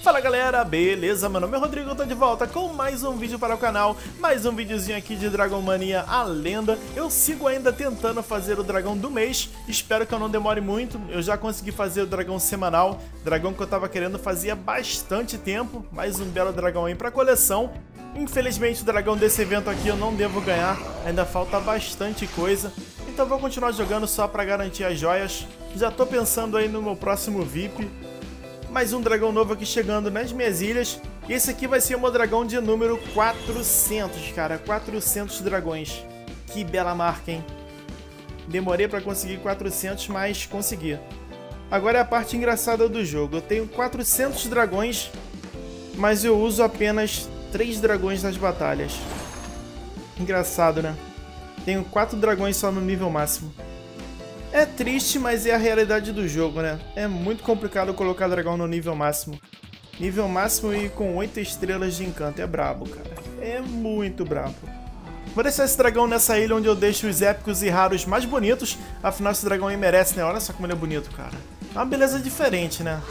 Fala galera, beleza? Meu nome é Rodrigo, eu tô de volta com mais um vídeo para o canal, mais um videozinho aqui de Dragon Mania A Lenda. Eu sigo ainda tentando fazer o dragão do mês, espero que eu não demore muito. Eu já consegui fazer o dragão semanal, dragão que eu tava querendo fazia bastante tempo, mais um belo dragão aí pra coleção. Infelizmente o dragão desse evento aqui eu não devo ganhar, ainda falta bastante coisa, então vou continuar jogando só pra garantir as joias. Já tô pensando aí no meu próximo VIP. Mais um dragão novo aqui chegando nas minhas ilhas. E esse aqui vai ser o meu dragão de número 400, cara. 400 dragões. Que bela marca, hein? Demorei pra conseguir 400, mas consegui. Agora é a parte engraçada do jogo. Eu tenho 400 dragões, mas eu uso apenas 3 dragões nas batalhas. Engraçado, né? Tenho 4 dragões só no nível máximo. É triste, mas é a realidade do jogo, né? É muito complicado colocar dragão no nível máximo. Nível máximo e com 8 estrelas de encanto. É brabo, cara. É muito brabo. Vou deixar esse dragão nessa ilha onde eu deixo os épicos e raros mais bonitos. Afinal, esse dragão aí merece, né? Olha só como ele é bonito, cara. É uma beleza diferente, né?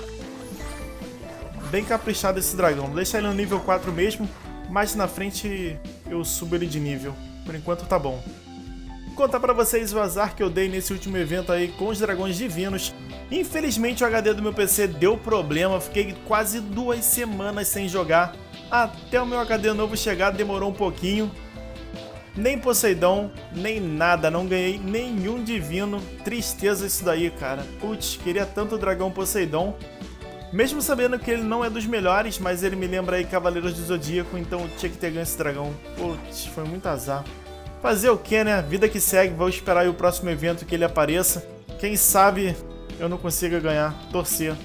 Bem caprichado esse dragão. Vou deixar ele no nível 4 mesmo. Mais na frente eu subo ele de nível. Por enquanto tá bom. Vou contar pra vocês o azar que eu dei nesse último evento aí com os dragões divinos. Infelizmente o HD do meu PC deu problema, fiquei quase 2 semanas sem jogar. Até o meu HD novo chegar demorou um pouquinho. Nem Poseidon, nem nada, não ganhei nenhum divino. Tristeza isso daí, cara. Putz, queria tanto o dragão Poseidon. Mesmo sabendo que ele não é dos melhores, mas ele me lembra aí Cavaleiros do Zodíaco, então eu tinha que ter ganho esse dragão. Putz, foi muito azar. Fazer o que, né? Vida que segue, vou esperar aí o próximo evento que ele apareça. Quem sabe eu não consiga ganhar, torcer.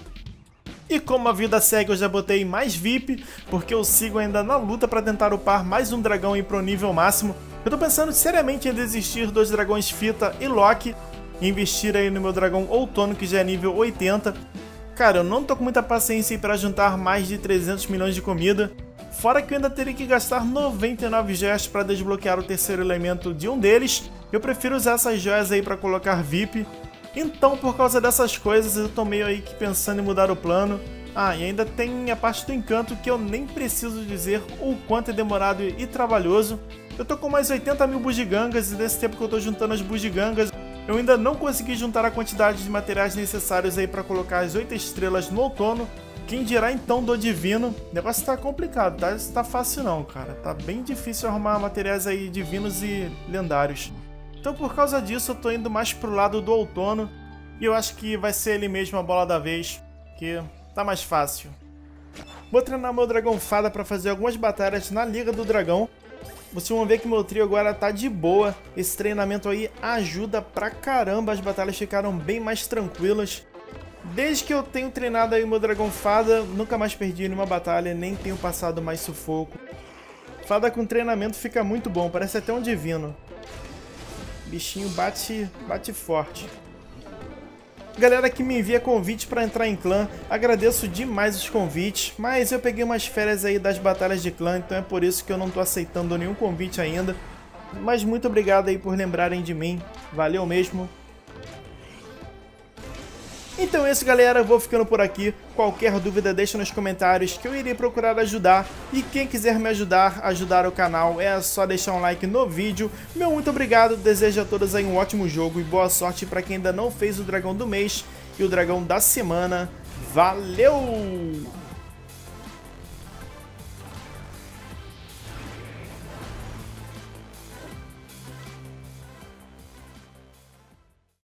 E como a vida segue, eu já botei mais VIP, porque eu sigo ainda na luta para tentar upar mais um dragão aí pro nível máximo. Eu tô pensando seriamente em desistir dos dragões Fita e Loki, e investir aí no meu dragão Outono, que já é nível 80. Cara, eu não tô com muita paciência aí para juntar mais de 300 milhões de comida. Fora que eu ainda teria que gastar 99 joias para desbloquear o terceiro elemento de um deles. Eu prefiro usar essas joias aí para colocar VIP. Então, por causa dessas coisas, eu tô meio aí que pensando em mudar o plano. Ah, e ainda tem a parte do encanto que eu nem preciso dizer o quanto é demorado e trabalhoso. Eu tô com mais 80 mil bugigangas e nesse tempo que eu tô juntando as bugigangas, eu ainda não consegui juntar a quantidade de materiais necessários aí para colocar as 8 estrelas no outono. Quem dirá então do divino? O negócio tá complicado, tá? Isso tá fácil não, cara. Tá bem difícil arrumar materiais aí divinos e lendários. Então por causa disso eu tô indo mais pro lado do outono. E eu acho que vai ser ele mesmo a bola da vez, que tá mais fácil. Vou treinar meu dragão fada pra fazer algumas batalhas na Liga do Dragão. Vocês vão ver que meu trio agora tá de boa. Esse treinamento aí ajuda pra caramba, as batalhas ficaram bem mais tranquilas. Desde que eu tenho treinado aí o meu dragão fada, nunca mais perdi nenhuma batalha, nem tenho passado mais sufoco. Fada com treinamento fica muito bom, parece até um divino. Bichinho bate forte. Galera que me envia convite para entrar em clã, agradeço demais os convites, mas eu peguei umas férias aí das batalhas de clã, então é por isso que eu não tô aceitando nenhum convite ainda. Mas muito obrigado aí por lembrarem de mim, valeu mesmo. Então é isso, galera, eu vou ficando por aqui. Qualquer dúvida deixa nos comentários que eu irei procurar ajudar. E quem quiser me ajudar o canal, é só deixar um like no vídeo. Meu muito obrigado, desejo a todos aí um ótimo jogo e boa sorte para quem ainda não fez o dragão do mês e o dragão da semana. Valeu!